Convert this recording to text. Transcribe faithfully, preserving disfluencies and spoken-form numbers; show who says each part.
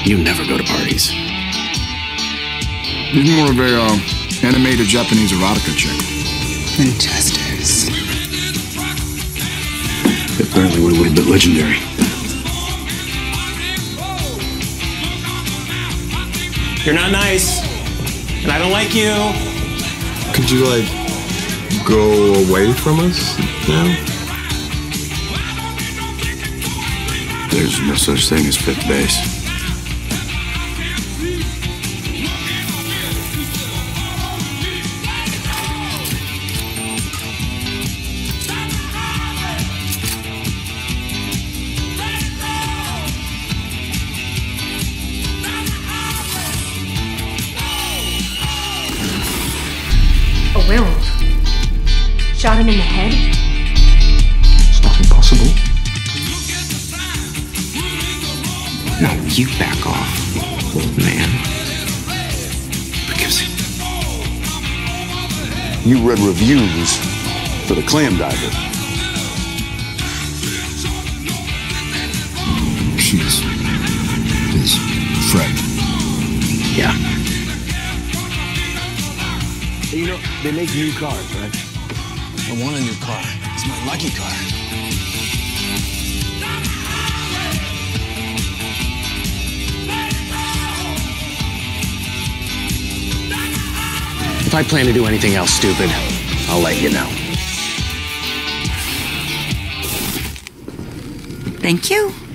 Speaker 1: You never go to parties.
Speaker 2: He's more of a uh, animated Japanese erotica chick.
Speaker 3: Winchesters.
Speaker 1: Apparently we're a little bit legendary.
Speaker 4: You're not nice, and I don't like you.
Speaker 5: Could you, like, go away from us now?
Speaker 2: There's no such thing as fifth base.
Speaker 6: A werewolf. Shot him in the head?
Speaker 1: It's not impossible. No, you back off, old man. Because
Speaker 2: You read reviews for the clam diver. She's his friend.
Speaker 1: yeah.
Speaker 7: You know, they make new cars, right? I want a new car. It's my lucky car.
Speaker 1: If I plan to do anything else stupid, I'll let you know.
Speaker 3: Thank you.